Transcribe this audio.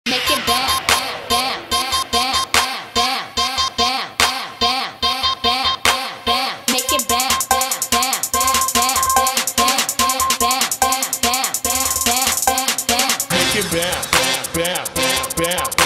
Make it bounce, bounce, bounce, bounce, bounce, bounce, bounce, bounce, bounce, bounce, bounce, bounce. Make it bounce, bounce, bounce, bounce, bounce, bounce, bounce, bounce, bounce, bounce, bounce, bounce, bounce. Make it bounce, bounce, bounce, bounce.